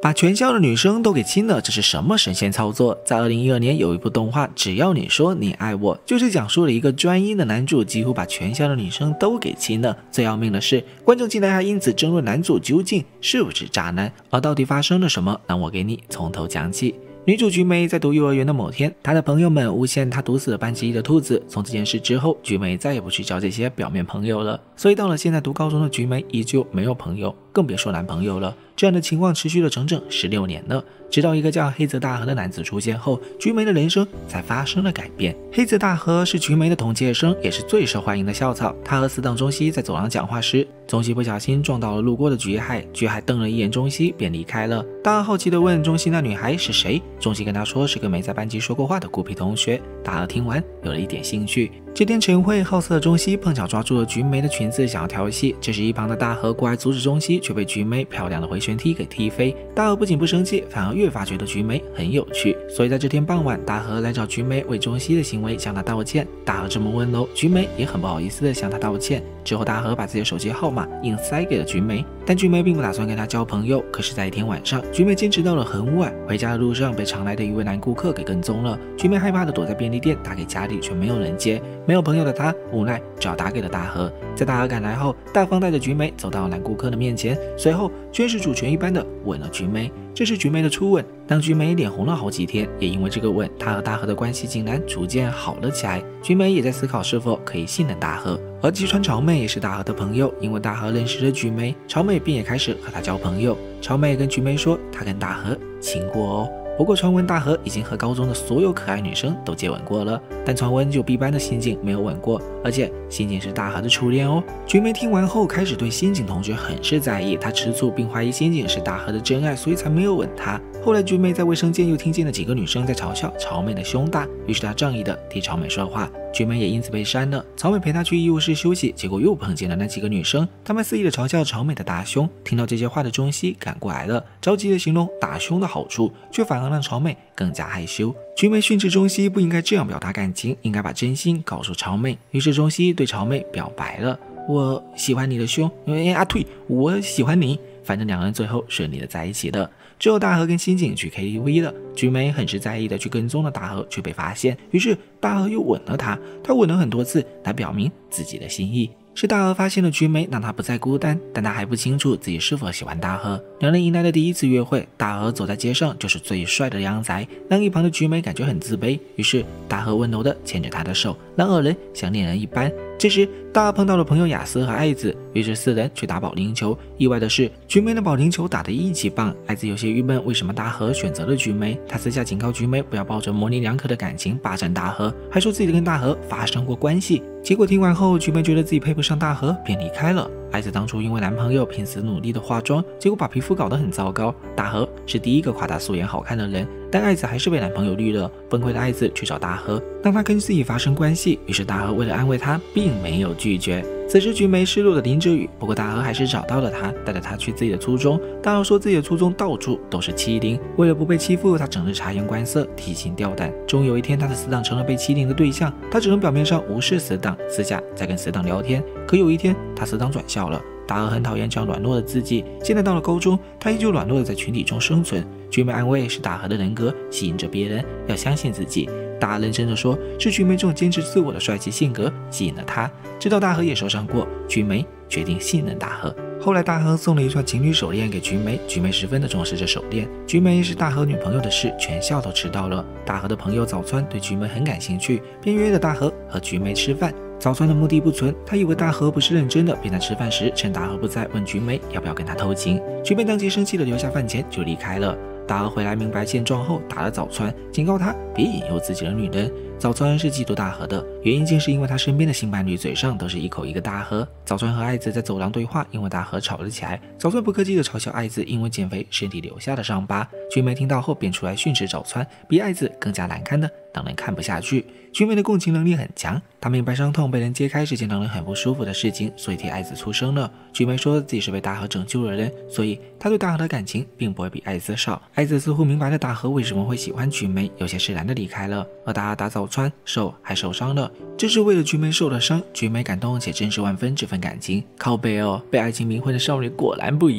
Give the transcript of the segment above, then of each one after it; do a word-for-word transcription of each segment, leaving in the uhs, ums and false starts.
把全校的女生都给亲了，这是什么神仙操作？在二零一二年有一部动画《只要你说你爱我》，就是讲述了一个专一的男主几乎把全校的女生都给亲了。最要命的是，观众竟然还因此争论男主究竟是不是渣男，而到底发生了什么？让我给你从头讲起。女主菊梅在读幼儿园的某天，她的朋友们诬陷她毒死了班级里的兔子。从这件事之后，菊梅再也不去交这些表面朋友了。所以到了现在读高中的菊梅，依旧没有朋友，更别说男朋友了。这样的情况持续了整整十六年了。直到一个叫黑泽大河的男子出现后，菊梅的人生才发生了改变。黑泽大河是菊梅的同届生，也是最受欢迎的校草。他和死党中西在走廊讲话时，中西不小心撞到了路过的菊海，菊海瞪了一眼中西便离开了。大河好奇地问中西那女孩是谁，中西跟他说是个没在班级说过话的孤僻同学。大河听完有了一点兴趣。这天晨会，好色的中西碰巧抓住了菊梅的裙子想要调戏，这时一旁的大河过来阻止中西，却被菊梅漂亮的回旋踢给踢飞。大河不仅不生气，反而越发觉得菊梅很有趣，所以在这天傍晚，大河来找菊梅为中西的行为向他道歉。大河这么温柔，菊梅也很不好意思的向他道歉。之后大河把自己的手机号码硬塞给了菊梅，但菊梅并不打算跟他交朋友。可是在一天晚上，菊梅坚持到了很晚，回家的路上被常来的一位男顾客给跟踪了。菊梅害怕的躲在便利店，打给家里却没有人接，没有朋友的她无奈只好打给了大河。在大河赶来后，大方带着菊梅走到男顾客的面前，随后宣誓主权一般的吻了菊梅。这是菊梅的初吻，当菊梅脸红了好几天，也因为这个吻，她和大河的关系竟然逐渐好了起来。菊梅也在思考是否可以信任大河。而吉川朝妹也是大河的朋友，因为大河认识了菊梅，朝妹便也开始和她交朋友。朝妹跟菊梅说，她跟大河亲过哦。不过传闻大河已经和高中的所有可爱女生都接吻过了，但传闻就 B 班的新井没有吻过，而且新井是大河的初恋哦。菊梅听完后开始对新井同学很是在意，她吃醋并怀疑新井是大河的真爱，所以才没有吻她。后来菊梅在卫生间又听见了几个女生在嘲笑朝妹的胸大，于是她仗义的替朝妹说话，菊梅也因此被删了。朝妹陪她去医务室休息，结果又碰见了那几个女生，她们肆意的嘲笑朝妹的大胸。听到这些话的中西赶过来了，着急的形容大胸的好处，却反而让朝妹更加害羞。菊梅训斥中西不应该这样表达感情，应该把真心告诉朝妹。于是中西对朝妹表白了，我喜欢你的胸，哎啊呸，我喜欢你。反正两人最后顺利的在一起了。之后大河跟新井去 K T V 了，菊梅很是在意的去跟踪了大河，却被发现，于是大河又吻了她，他吻了很多次来表明自己的心意。是大河发现了菊梅，让她不再孤单，但她还不清楚自己是否喜欢大河。两人迎来了第一次约会，大河走在街上就是最帅的样仔，让一旁的菊梅感觉很自卑。于是大河温柔的牵着她的手，让二人像恋人一般。这时大河碰到了朋友雅思和爱子，于是四人去打保龄球。意外的是，菊梅的保龄球打得一级棒。爱子有些郁闷，为什么大河选择了菊梅？他私下警告菊梅不要抱着模棱两可的感情霸占大河，还说自己跟大河发生过关系。结果听完后，菊梅觉得自己配不上大河，便离开了。爱子当初因为男朋友拼死努力的化妆，结果把皮肤搞得很糟糕。大河是第一个夸她素颜好看的人，但爱子还是被男朋友绿了。崩溃的爱子去找大河，让他跟自己发生关系。于是大河为了安慰他，并没有拒绝。此时菊梅失落的淋着雨，不过大河还是找到了他，带着他去自己的初中。大河说自己的初中到处都是欺凌，为了不被欺负，他整日察言观色，提心吊胆。终于有一天，他的死党成了被欺凌的对象，他只能表面上无视死党，私下再跟死党聊天。可有一天，他死党转校了。大河很讨厌这样软弱的自己，现在到了高中，他依旧软弱的在群体中生存。菊梅安慰是大河的人格吸引着别人，要相信自己。大河认真的说，是菊梅这种坚持自我的帅气性格吸引了他。知道大河也受伤过，菊梅决定信任大河。后来大河送了一串情侣手链给菊梅，菊梅十分的重视这手链。菊梅是大河女朋友的事，全校都知道了。大河的朋友早川对菊梅很感兴趣，便约了大河和菊梅吃饭。早川的目的不纯，他以为大河不是认真的，便在吃饭时趁大河不在问菊梅要不要跟他偷情。菊梅当即生气的留下饭钱就离开了。大河回来明白现状后，打了早川，警告他别引诱自己的女人。早川是嫉妒大河的，原因竟是因为他身边的新伴侣嘴上都是一口一个大河。早川和爱子在走廊对话，因为大河吵了起来。早川不客气的嘲笑爱子因为减肥身体留下的伤疤。菊梅听到后便出来训斥早川，比爱子更加难堪的让人看不下去。菊梅的共情能力很强，她明白伤痛被人揭开是件让人很不舒服的事情，所以替爱子出声了。菊梅说自己是被大河拯救的人，所以她对大河的感情并不会比爱子少。爱子似乎明白了大河为什么会喜欢菊梅，有些释然的离开了。而大河打早川手还受伤了，这是为了菊梅受了伤。菊梅感动且真实万分这份感情。靠背哦，被爱情迷昏的少女果然不一样。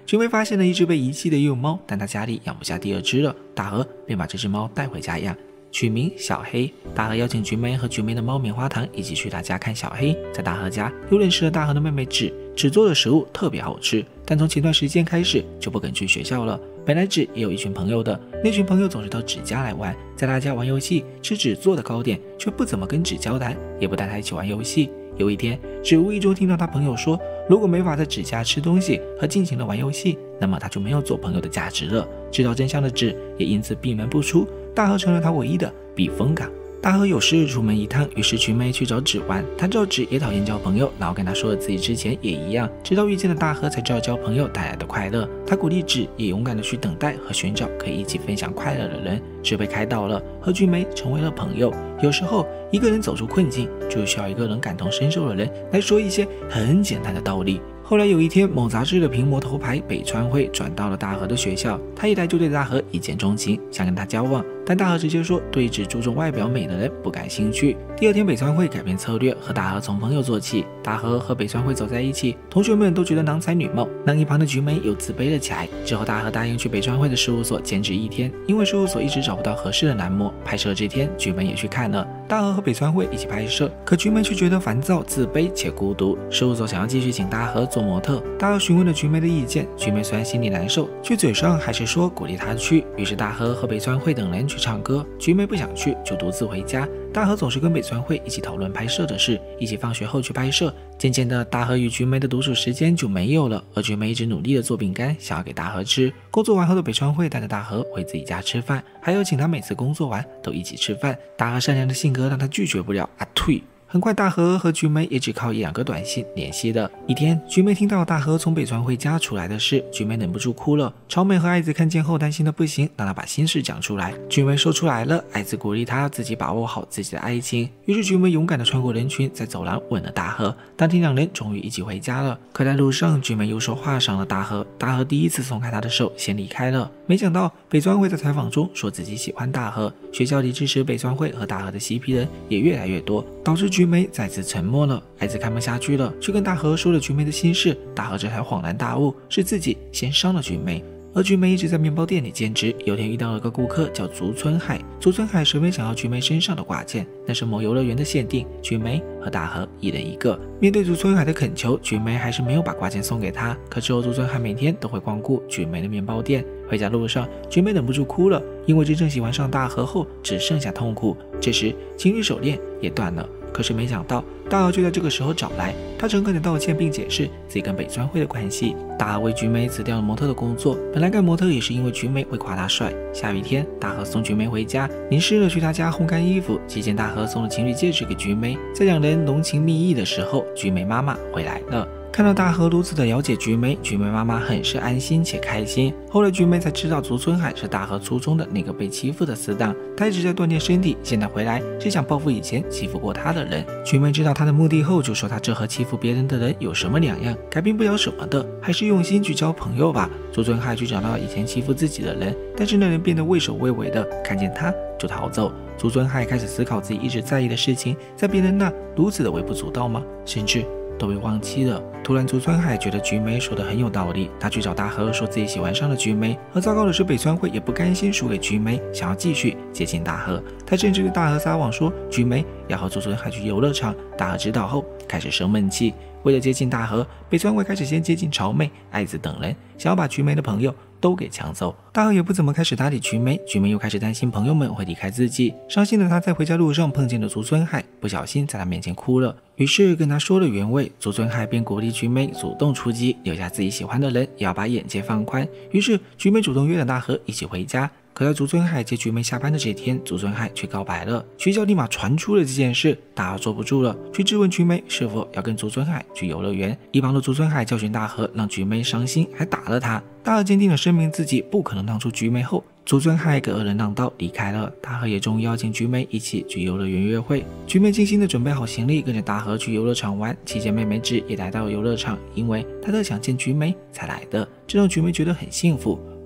菊梅发现了一只被遗弃的幼猫，但她家里养不下第二只了，大河便把这只猫带回家养，取名小黑。大河邀请菊梅和菊梅的猫棉花糖一起去他家看小黑。在大河家又认识了大河的妹妹芷，芷做的食物特别好吃，但从前段时间开始就不肯去学校了。本来芷也有一群朋友的，那群朋友总是到芷家来玩，在他家玩游戏，吃芷做的糕点，却不怎么跟芷交谈，也不带他一起玩游戏。有一天，芷无意中听到他朋友说，如果没法在芷家吃东西和尽情的玩游戏，那么他就没有做朋友的价值了。知道真相的芷也因此闭门不出，大河成了他唯一的避风港。大河有事出门一趟，于是菊梅去找芷玩。他知道芷也讨厌交朋友，然后跟他说了自己之前也一样，直到遇见了大河才知道交朋友带来的快乐。他鼓励芷也勇敢的去等待和寻找可以一起分享快乐的人。芷被开导了，和菊梅成为了朋友。有时候一个人走出困境，就需要一个能感同身受的人来说一些很简单的道理。后来有一天，某杂志的屏魔头牌北川会转到了大河的学校，他一来就对大河一见钟情，想跟他交往，但大河直接说对只注重外表美的人不感兴趣。第二天，北川会改变策略，和大河从朋友做起。大河和北川会走在一起，同学们都觉得郎才女貌，让一旁的菊梅又自卑了起来。之后，大河答应去北川会的事务所兼职一天，因为事务所一直找不到合适的男模。拍摄这天，菊梅也去看了，大河和北川会一起拍摄，可菊梅却觉得烦躁、自卑且孤独。事务所想要继续请大河做模特，大河询问了菊梅的意见，菊梅虽然心里难受，却嘴上还是说鼓励她去。于是大河和北川会等人去唱歌，菊梅不想去，就独自回家。大河总是跟北川会一起讨论拍摄的事，一起放学后去拍摄。渐渐的，大河与菊梅的独处时间就没有了，而菊梅一直努力的做饼干，想要给大河吃。工作完后的北川会带着大河回自己家吃饭，还有请他每次工作完都一起吃饭。大河善良的性格让他拒绝不了啊退。很快，大河和菊梅也只靠一两个短信联系的。一天，菊梅听到大河从北川会家出来的事，菊梅忍不住哭了。朝美和爱子看见后担心的不行，让她把心事讲出来。菊梅说出来了，爱子鼓励她自己把握好自己的爱情。于是菊梅勇敢地穿过人群，在走廊吻了大河。当天两人终于一起回家了。可在路上，菊梅又说话伤了大河，大河第一次松开她的手，先离开了。没想到北川会在采访中说自己喜欢大河，学校里支持北川会和大河的嬉皮人也越来越多，导致菊梅再次沉默了。爱子看不下去了，去跟大河说了菊梅的心事。大河这才恍然大悟，是自己先伤了菊梅。而菊梅一直在面包店里兼职，有天遇到了个顾客叫竹村海，竹村海十分想要菊梅身上的挂件，那是某游乐园的限定，菊梅和大河一人一个。面对竹村海的恳求，菊梅还是没有把挂件送给他。可之后竹村海每天都会光顾菊梅的面包店。回家路上，菊梅忍不住哭了，因为真正喜欢上大河后，只剩下痛苦。这时情侣手链也断了。可是没想到，大河就在这个时候找来，他诚恳的道歉并解释自己跟北川会的关系。大河为菊梅辞掉了模特的工作，本来干模特也是因为菊梅会夸他帅。下雨天，大河送菊梅回家，淋湿了去他家烘干衣服。期间，大河送了情侣戒指给菊梅。在两人浓情蜜意的时候，菊梅妈妈回来了。看到大河如此的了解菊梅，菊梅妈妈很是安心且开心。后来菊梅才知道竹村海是大河初中的那个被欺负的死党，他一直在锻炼身体，现在回来是想报复以前欺负过他的人。菊梅知道他的目的后，就说他这和欺负别人的人有什么两样，改变不了什么的，还是用心去交朋友吧。竹村海去找到以前欺负自己的人，但是那人变得畏首畏尾的，看见他就逃走。竹村海开始思考自己一直在意的事情，在别人那如此的微不足道吗？甚至都被忘记了。突然，竹村海觉得菊梅说的很有道理，他去找大河说自己喜欢上了菊梅。而糟糕的是，北川会也不甘心输给菊梅，想要继续接近大河。他甚至对大河撒网说菊梅要和竹村海去游乐场。大河知道后开始生闷气。为了接近大河，北川会开始先接近朝妹、爱子等人，想要把菊梅的朋友都给抢走。大河也不怎么开始搭理菊梅，菊梅又开始担心朋友们会离开自己。伤心的他在回家路上碰见了竹村海，不小心在他面前哭了，于是跟他说了原委。竹村海便鼓励菊梅主动出击，留下自己喜欢的人，也要把眼界放宽。于是菊梅主动约了大河一起回家。可在竹村海接菊梅下班的这天，竹村海却告白了，学校立马传出了这件事。大河坐不住了，去质问菊梅是否要跟竹村海去游乐园。一旁的竹村海教训大河，让菊梅伤心，还打了他。大河坚定地声明自己不可能让出菊梅后，竹村海给二人让道离开了。大河也终于邀请菊梅一起去游乐园约会。菊梅精心地准备好行李，跟着大河去游乐场玩。期间妹妹芷也来到游乐场，因为她特想见菊梅才来的，这让菊梅觉得很幸福。不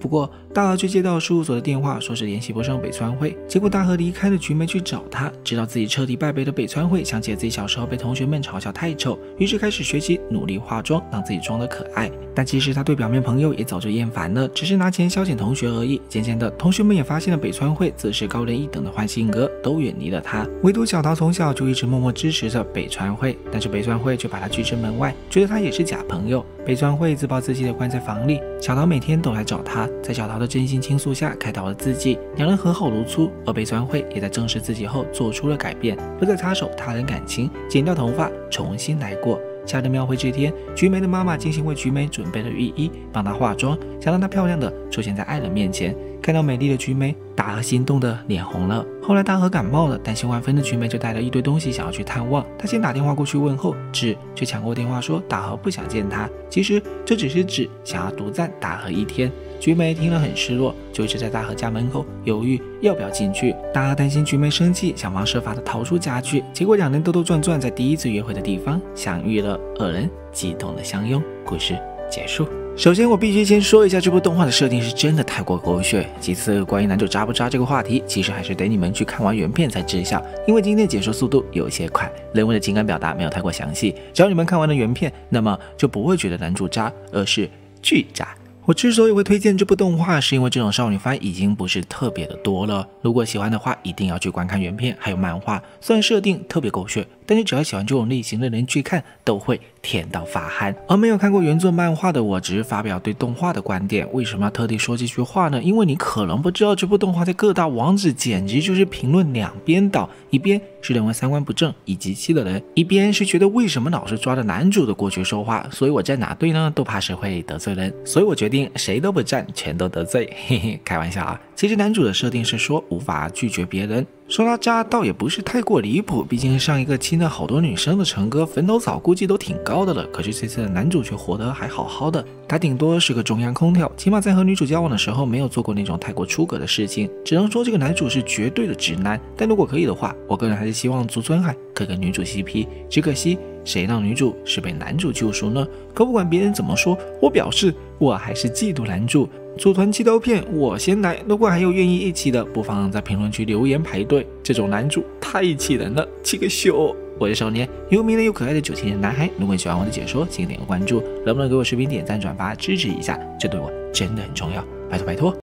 不过大和却接到事务所的电话，说是联系不上北川惠。结果大和离开了菊梅去找他，知道自己彻底败北的北川惠想起了自己小时候被同学们嘲笑太丑，于是开始学习努力化妆，让自己装得可爱。但其实他对表面朋友也早就厌烦了，只是拿钱消遣同学而已。渐渐的，同学们也发现了北川惠自视高人一等的坏性格，都远离了他。唯独小桃从小就一直默默支持着北川惠，但是北川惠却把他拒之门外，觉得他也是假朋友。北川惠自暴自弃的关在房里，小桃每天都来找他，在小桃的真心倾诉下开导了自己，两人和好如初。而北川惠也在正视自己后做出了改变，不再插手他人感情，剪掉头发，重新来过。下的庙会这天，菊梅的妈妈精心为菊梅准备了浴衣，帮她化妆，想让她漂亮的出现在爱人面前。看到美丽的菊梅，大和心动的脸红了。后来大和感冒了，担心万分的菊梅就带了一堆东西想要去探望。她先打电话过去问候，智却抢过电话说大和不想见她。其实这只是指想要独占大和一天。菊梅听了很失落，就一直在大和家门口犹豫要不要进去。大和担心菊梅生气，想方设法的逃出家去，结果两人兜兜转转在第一次约会的地方相遇了，二人激动的相拥。故事结束。首先我必须先说一下，这部动画的设定是真的太过狗血。其次，关于男主渣不渣这个话题，其实还是得你们去看完原片才知晓，因为今天的解说速度有些快，人物的情感表达没有太过详细。只要你们看完了原片，那么就不会觉得男主渣，而是巨渣。我之所以会推荐这部动画，是因为这种少女番已经不是特别的多了。如果喜欢的话，一定要去观看原片还有漫画。虽然设定特别狗血，但是只要喜欢这种类型的人去看，都会甜到发汗。而没有看过原作漫画的我，只是发表对动画的观点。为什么要特地说这句话呢？因为你可能不知道，这部动画在各大网址简直就是评论两边倒，一边是认为三观不正以及气的人，一边是觉得为什么老是抓着男主的过去说话。所以我站哪队呢，都怕是会得罪人，所以我决定谁都不站，全都得罪，嘿嘿，开玩笑啊。其实男主的设定是说无法拒绝别人，说他渣倒也不是太过离谱，毕竟上一个亲了好多女生的成哥坟头草估计都挺高的了，可是这次的男主却活得还好好的。他顶多是个中央空调，起码在和女主交往的时候没有做过那种太过出格的事情，只能说这个男主是绝对的直男。但如果可以的话，我个人还是希望竹村海可跟女主 C P， 只可惜谁让女主是被男主救赎呢？可不管别人怎么说，我表示我还是嫉妒男主。组团七刀片我先来，如果还有愿意一起的，不妨在评论区留言排队。这种男主太气人了，气个秀！我是少年，又迷人又可爱的九七年男孩。如果你喜欢我的解说，请点个关注，能不能给我视频点赞转发支持一下？这对我真的很重要，拜托拜托！